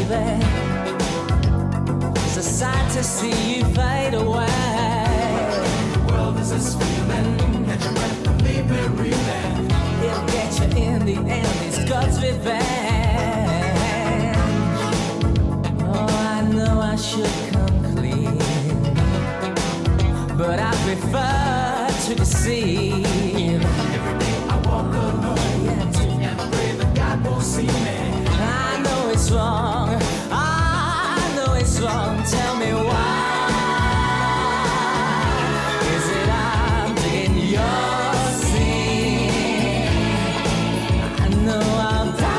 baby. It's a sight to see you fade away. The world is this feeling. Catch your breath and leave me reeling. It'll get you in the end, it's God's revenge. Oh, I know I should come clean, but I prefer to deceive. Every day I walk alone and pray that God won't see me. I know it's wrong, I know it's wrong. Tell me why. Is it I'm digging your sin? I know I'll die.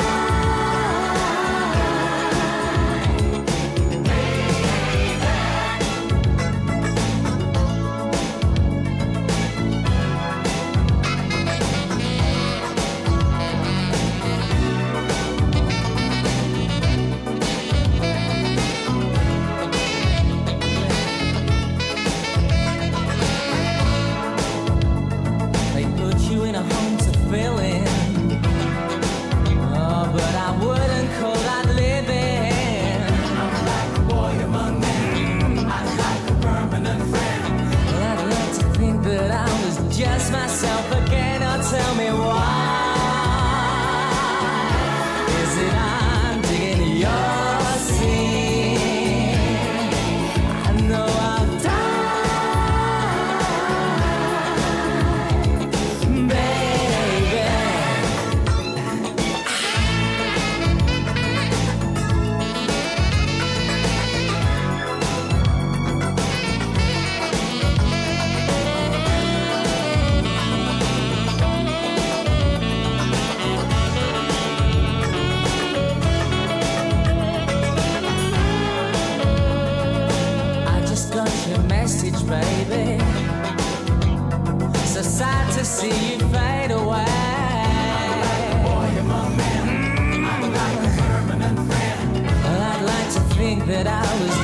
They put you in a home to fill in. Oh, but I wouldn't call that living. I'm like a boy among men. I'm like a permanent friend. Well, I'd like to think that I was just myself again. Oh, tell me why. Is it I'm digging your sin? I know I'll die, baby. I just got your message, baby. So sad to see you fade away. Boy among men. I'm like a permanent friend. Well, I'd like to think that I was